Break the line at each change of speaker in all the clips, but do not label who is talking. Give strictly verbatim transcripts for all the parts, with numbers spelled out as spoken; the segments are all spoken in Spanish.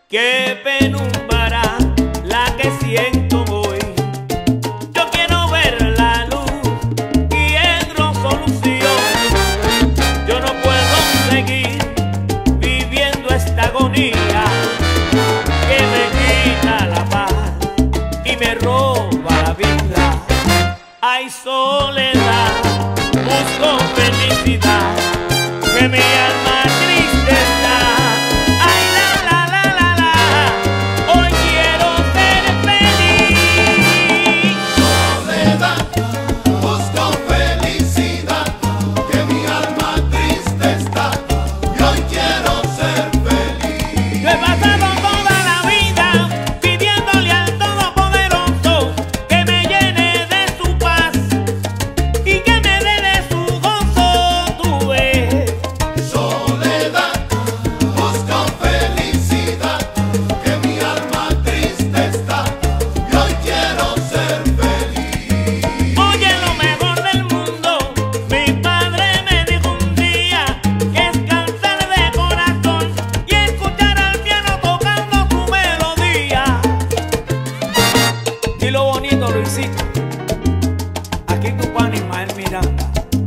qué penumbra la que siento hoy. Yo quiero ver la luz y encuentro solución. Yo no puedo seguir viviendo esta agonía que me quita la paz y me roba la vida. Hay soledad, busco felicidad, que mi alma triste está. Ay, la, la, la, la, la, hoy quiero ser feliz.
Soledad, busco felicidad, que mi alma triste está, y hoy quiero ser feliz.
Yo he pasado toda la vida pidiéndole al Todopoderoso que me llene de su paz y que me dé de su gozo, tú ves.
Soledad, busco felicidad, que mi alma triste está, y hoy quiero ser feliz.
Oye, lo mejor del mundo, mi padre me dijo un día que es cantar de corazón y escuchar al piano tocando tu melodía. Y lo bonito, Luisito, aquí tu pan Ismael Miranda.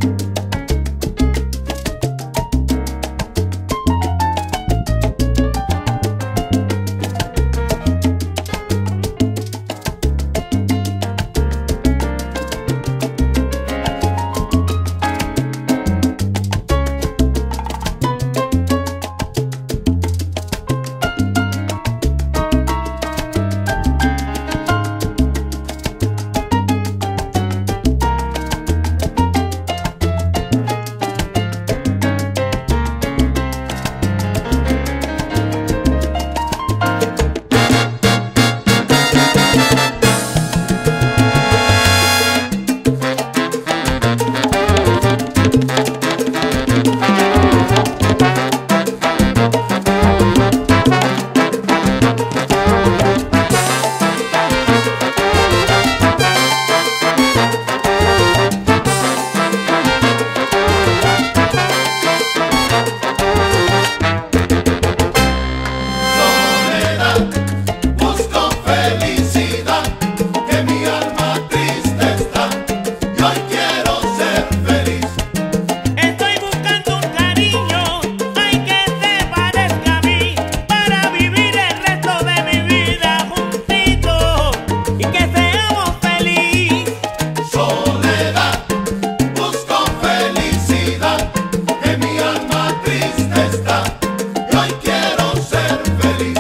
Soledad, busco felicidad, que mi alma triste está, y hoy quiero ser feliz.
Estoy buscando un cariño, ay, que se parezca a mí, para vivir el resto de mi vida juntitos y que seamos felices.
Soledad, busco felicidad, que mi alma triste está, y hoy quiero ser feliz.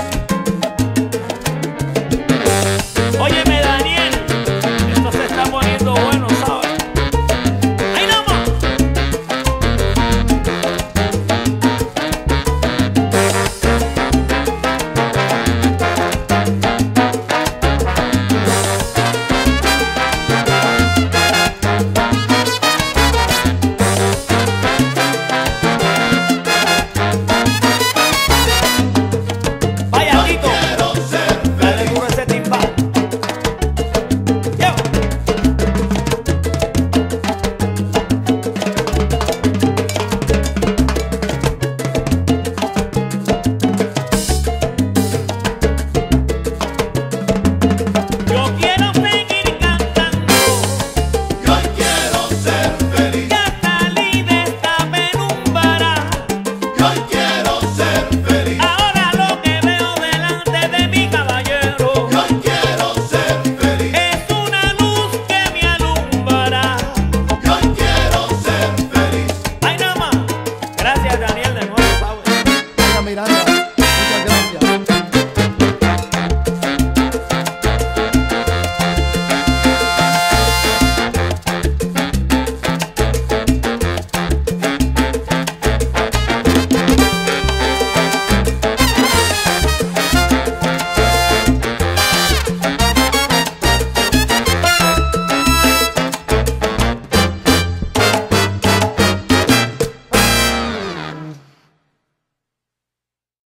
Óyeme, Daniel, esto se está poniendo bueno, ¿sabes? ¡Ahí vamos! Vaya,
Hoy
Tito,
quiero ser
dale
feliz.
duro ese timbal. Yo. Yo quiero seguir cantando
Y hoy quiero ser feliz.
y hasta salir de esta penumbra.
Y hoy quiero ser feliz.
Ahora lo que veo delante de mi caballero
Y hoy quiero ser feliz.
es una luz que me alumbra.
Y hoy quiero ser feliz.
Ay, nada más. Gracias, Daniel, de nuevo, ¿sabes?
Miranda, muchas gracias.